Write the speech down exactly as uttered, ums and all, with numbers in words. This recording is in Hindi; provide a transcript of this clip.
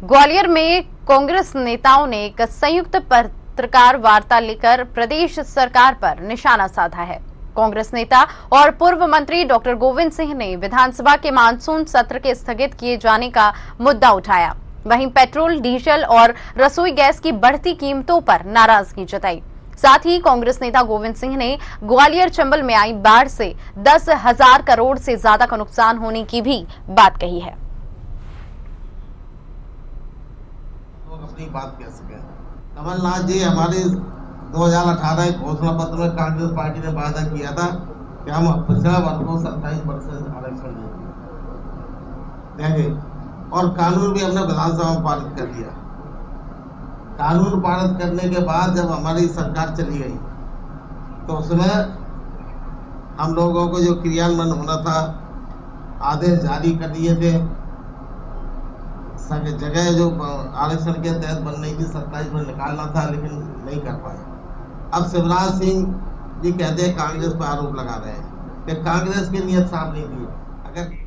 ग्वालियर में कांग्रेस नेताओं ने एक संयुक्त पत्रकार वार्ता लेकर प्रदेश सरकार पर निशाना साधा है। कांग्रेस नेता और पूर्व मंत्री डॉक्टर गोविंद सिंह ने विधानसभा के मानसून सत्र के स्थगित किए जाने का मुद्दा उठाया। वहीं पेट्रोल, डीजल और रसोई गैस की बढ़ती कीमतों पर नाराजगी जताई। साथ ही कांग्रेस नेता गोविंद सिंह ने ग्वालियर चंबल में आई बाढ़ से दस हजार करोड़ से ज्यादा का नुकसान होने की भी बात कही है। अपनी बात कह सके। कमलनाथ जी हमारे दो हज़ार अठारह घोषणा पत्र में कांग्रेस पार्टी ने वादा किया था कि हम पिछड़ा वर्ग को सत्ताईस परसेंट आरक्षण देंगे और कानून भी हमने विधानसभा में पारित कर दिया। कानून पारित करने के बाद जब हमारी सरकार चली गई तो उसमें हम लोगों को जो क्रियान्वयन होना था, आदेश जारी कर दिए थे। जगह जो आरक्षण के तहत बन रही थी सत्ताईस में निकालना था, लेकिन नहीं कर पाए। अब शिवराज सिंह जी कहते हैं कांग्रेस पर आरोप लगा रहे हैं कि कांग्रेस की नीयत साफ नहीं थी। अगर